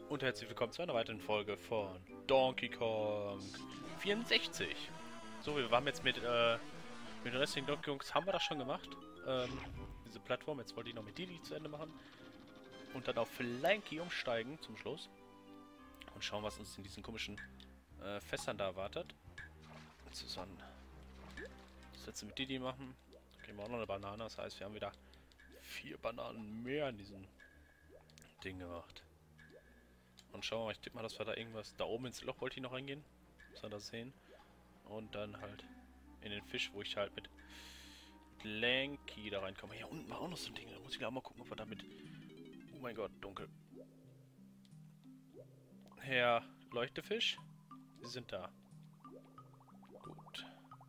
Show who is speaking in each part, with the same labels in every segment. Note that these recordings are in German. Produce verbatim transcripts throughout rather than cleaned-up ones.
Speaker 1: Und herzlich willkommen zu einer weiteren Folge von Donkey Kong vierundsechzig. So, wir waren jetzt mit, äh, mit den restlichen Donkey Kongs, haben wir das schon gemacht. Ähm, diese Plattform, jetzt wollte ich noch mit Didi zu Ende machen. Und dann auf Flanky umsteigen zum Schluss. Und schauen, was uns in diesen komischen äh, Fässern da erwartet. Jetzt ist dann das letzte mit Didi machen. Da kriegen wir auch noch eine Banane, das heißt, wir haben wieder vier Bananen mehr in diesem Ding gemacht. Und schauen wir mal, ich tippe mal, dass wir da irgendwas... Da oben ins Loch wollte ich noch reingehen. Muss man das sehen. Und dann halt in den Fisch, wo ich halt mit, mit Lanky da reinkomme. Hier unten war auch noch so ein Ding. Da muss ich auch mal gucken, ob wir damit... Oh mein Gott, dunkel. Herr Leuchtefisch, Sie sind da. Gut.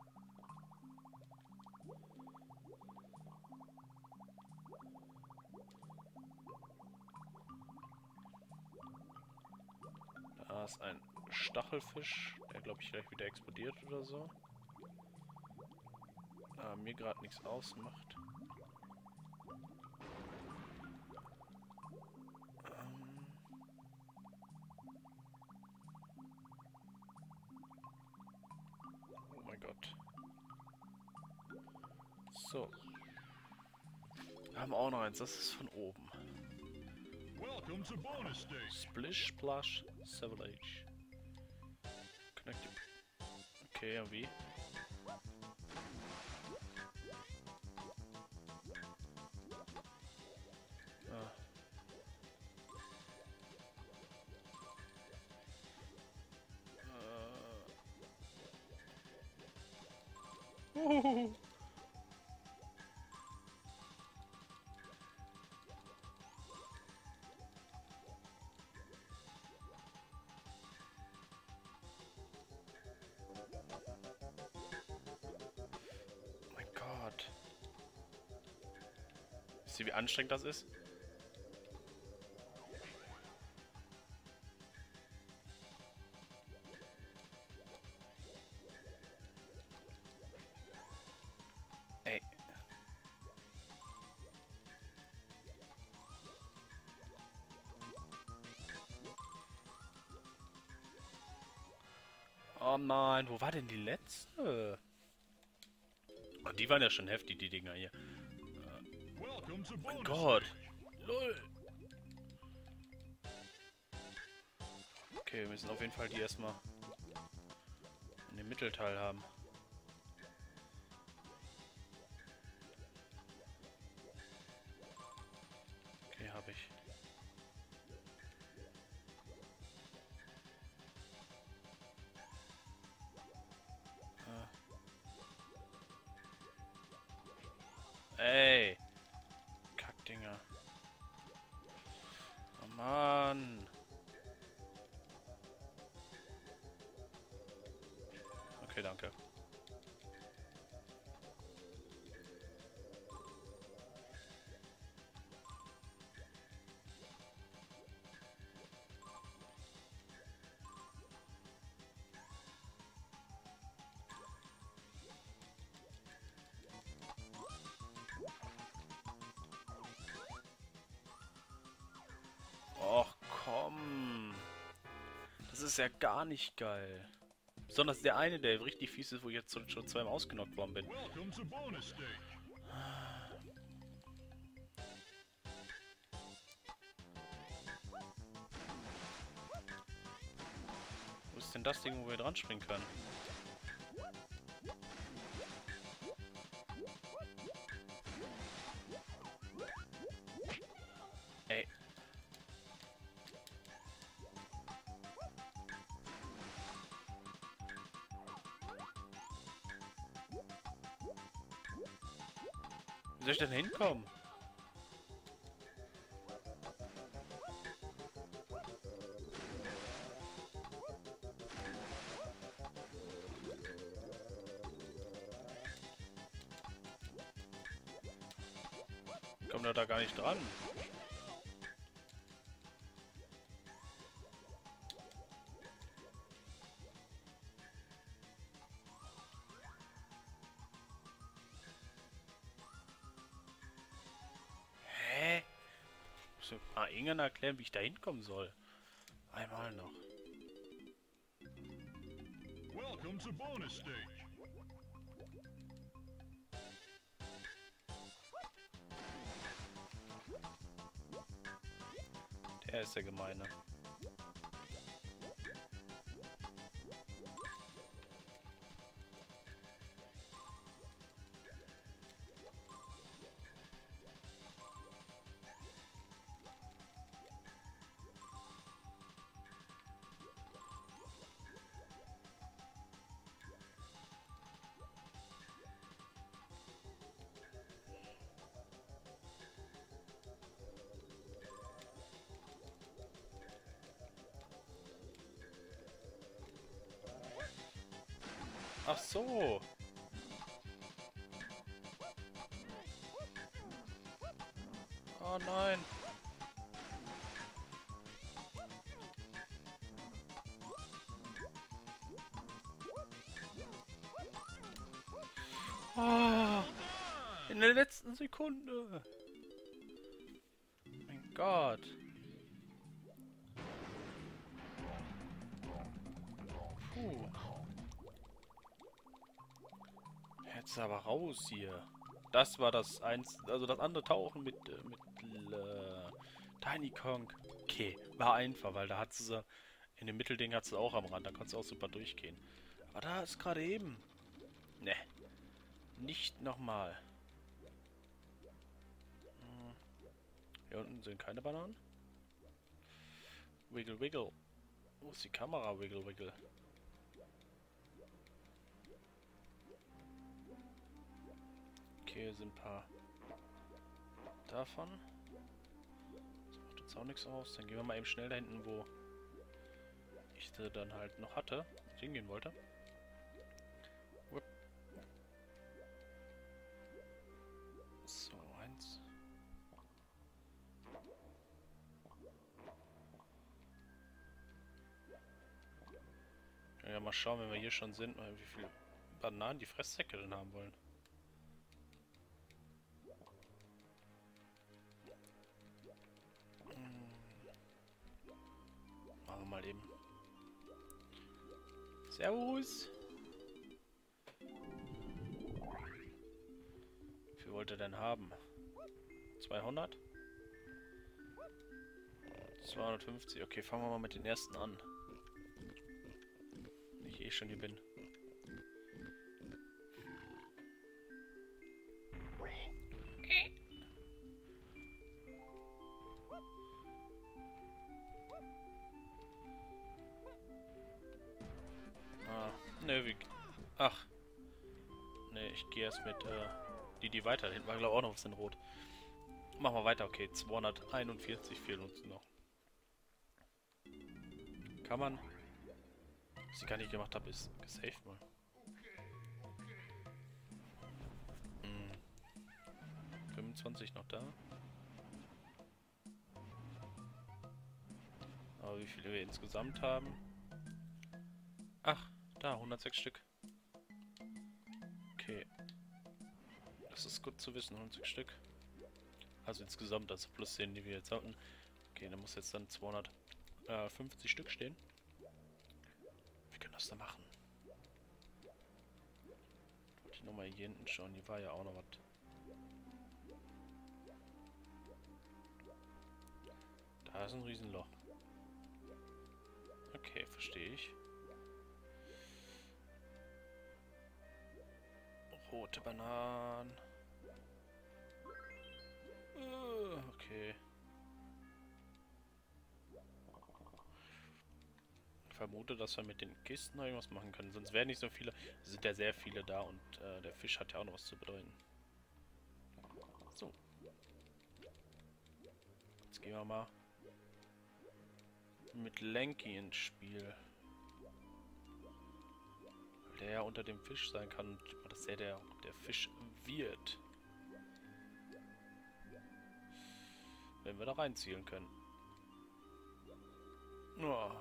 Speaker 1: Da ist ein Stachelfisch, der glaube ich gleich wieder explodiert oder so. Da mir gerade nichts ausmacht. Ähm oh mein Gott. So. Wir haben auch noch eins, das ist von oben.
Speaker 2: Welcome to bonus stage.
Speaker 1: Splish Splash Savage. Connect. Okay, und wie? Ah. Äh. Uhuhu. Gott. Wisst ihr, wie anstrengend das ist? Ey. Oh nein, wo war denn die letzte? Oh, die waren ja schon heftig, die Dinger hier.
Speaker 2: Welcome to
Speaker 1: Mein
Speaker 2: bonus
Speaker 1: Gott.
Speaker 2: stage.
Speaker 1: Lol. Okay, wir müssen auf jeden Fall die erstmal in dem Mittelteil haben. Okay, habe ich. Ah. Ey. Kackdinger. Oh Mann. Okay, danke. Och, komm. Das ist ja gar nicht geil. Besonders der eine, der richtig fies ist, wo ich jetzt schon zweimal ausgenockt worden bin.
Speaker 2: Welcome to bonus stage.
Speaker 1: Wo ist denn das Ding, wo wir dran springen können? Ey. Wie soll ich denn hinkommen? Ich komme da, da gar nicht dran. Hä? Muss mir mal irgendeiner erklären, wie ich da hinkommen soll. Einmal noch.
Speaker 2: Welcome to bonus stage.
Speaker 1: Der ist der Gemeine. Ach so. Oh nein. Ah, in der letzten Sekunde. Mein Gott. Puh. Jetzt aber raus hier. Das war das eins, also das andere Tauchen mit äh, mit äh, Tiny Kong. Okay, war einfach, weil da hat sie in dem Mittelding hat sie auch am Rand, da konntest du auch super durchgehen. Aber da ist gerade eben. Ne. Nicht nochmal. Hm. Hier unten sind keine Bananen. Wiggle, wiggle. Wo ist die Kamera? Wiggle, wiggle. Okay, hier sind ein paar davon. Das macht jetzt auch nichts aus. Dann gehen wir mal eben schnell da hinten, wo ich sie dann halt noch hatte, ich hingehen wollte. Whip. So, eins. Ja, mal schauen, wenn wir hier schon sind, wie viele Bananen die Fresssäcke denn haben wollen. Machen wir mal eben. Servus! Wie viel wollt ihr denn haben? zweihundert? zweihundertfünfzig. Okay, fangen wir mal mit den ersten an. Wenn ich eh schon hier bin. Ah, ne, wie... Ach. Ne, ich gehe erst mit, äh, die, die weiter hinten war, glaube ich, auch noch was in Rot. Machen wir weiter, okay. zweihunderteinundvierzig fehlen uns noch. Kann man... Was ich gar nicht gemacht habe, ist gesaved mal. Hm. fünfundzwanzig noch da. Aber wie viele wir insgesamt haben... Ach, da, hundertsechs Stück. Okay. Das ist gut zu wissen, hundertsechs Stück. Also insgesamt, also plus zehn, die wir jetzt hatten. Okay, da muss jetzt dann zweihundertfünfzig Stück stehen. Wir können das da machen. Wollte ich nochmal hier hinten schauen, hier war ja auch noch was. Da ist ein Riesenloch. Okay, verstehe ich. Rote Bananen. Uh, okay. Ich vermute, dass wir mit den Kisten noch irgendwas machen können. Sonst wären nicht so viele. Es sind ja sehr viele da und äh, der Fisch hat ja auch noch was zu bedeuten. So. Jetzt gehen wir mal mit Lanky ins Spiel. Der ja unter dem Fisch sein kann, dass er der, der Fisch wird. Wenn wir da reinzielen können. Oh.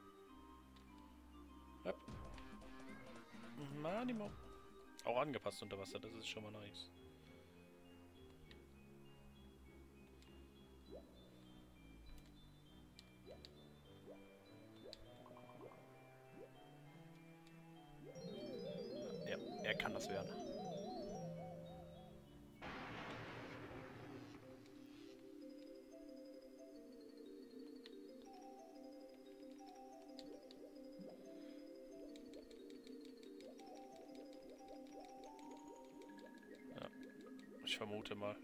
Speaker 1: Yep. Manimo. Auch angepasst unter Wasser, das ist schon mal nice. das werden. Ja, ich vermute mal.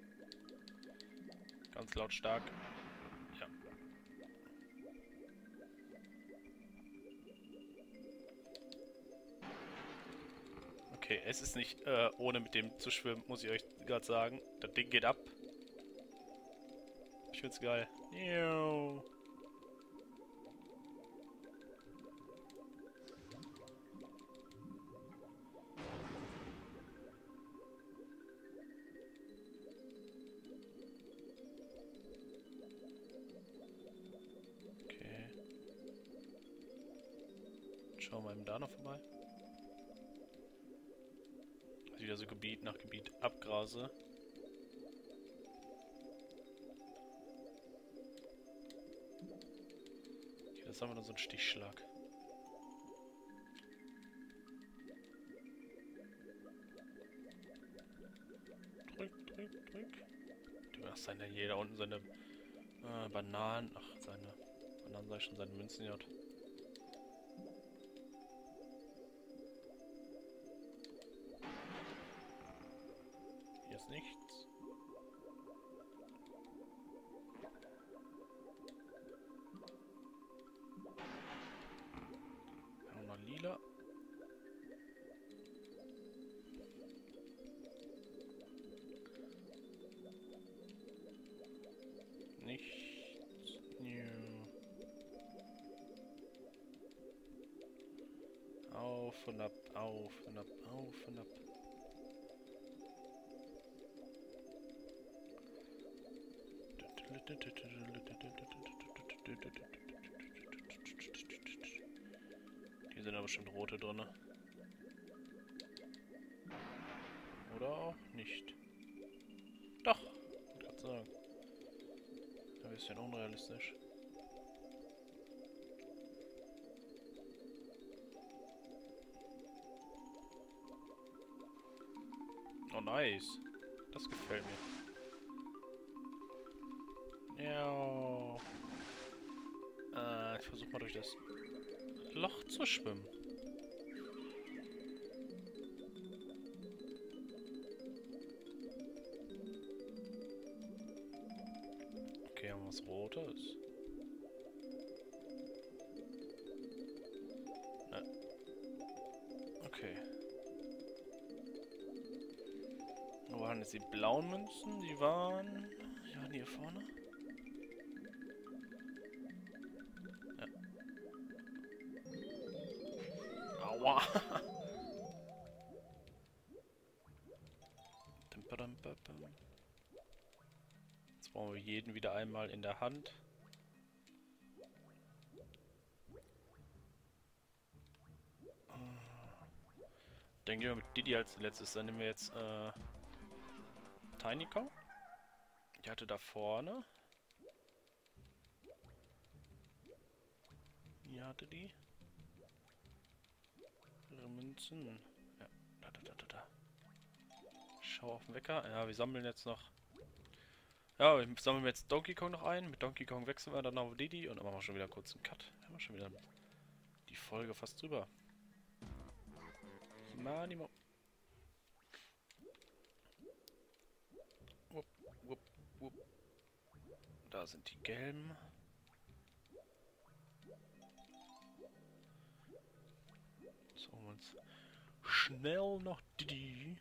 Speaker 1: Ganz lautstark. Ja. Okay, es ist nicht äh, ohne mit dem zu schwimmen, muss ich euch gerade sagen. Das Ding geht ab. Ich find's geil. Ew. Okay. Schauen wir eben da noch vorbei. Also wieder so Gebiet nach Gebiet abgrase. Okay, das haben wir dann so einen Stichschlag. Drück, drück, drück. Du hast seine hier da unten seine äh, Bananen. Ach, seine Bananen sag ich schon, seine Münzen hier hat. Hier ist nichts. Wir haben noch lila. Nichts. Ja. Auf und ab, auf und ab, auf und ab. Hier sind aber bestimmt rote drin. Oder auch nicht. Doch, ich kann sagen. Ein bisschen unrealistisch. Oh nice. Das gefällt mir. Ja. Äh, ich versuche mal durch das Loch zu schwimmen. Okay, haben wir was Rotes? Ne. Okay. Wo waren jetzt die blauen Münzen? Die waren... Die waren hier vorne. Ja. Aua! Jetzt brauchen wir jeden wieder einmal in der Hand. Dann gehen wir mit Didi als letztes. Dann nehmen wir jetzt äh, Tiny Kong. Die hatte da vorne. Hier hatte die. Ihre Münzen. Ja, da, da, da, da, da. Schau auf den Wecker. Ja, wir sammeln jetzt noch. Ja, wir sammeln jetzt Donkey Kong noch ein. Mit Donkey Kong wechseln wir dann auf Didi und dann machen wir schon wieder kurz einen Cut. Haben wir schon wieder die Folge fast drüber. Manimo. Wupp, wupp, wupp. Da sind die gelben. So, holen wir uns schnell noch Didi.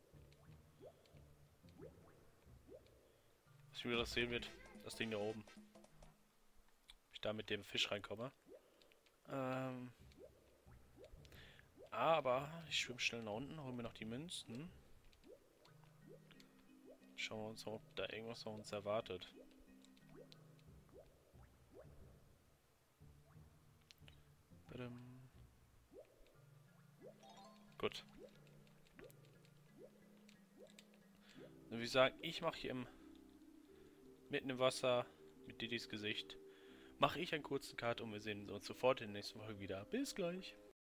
Speaker 1: Was mir das sehen wird, das Ding da oben. Ob ich da mit dem Fisch reinkomme. Ähm. Aber ich schwimme schnell nach unten, holen mir noch die Münzen. Schauen wir uns mal, ob da irgendwas auf uns erwartet. Badum. Gut. Dann würde ich sagen, ich mache hier im mitten im Wasser mit Didis Gesicht mache ich einen kurzen Cut und wir sehen uns sofort in der nächsten Folge wieder. Bis gleich.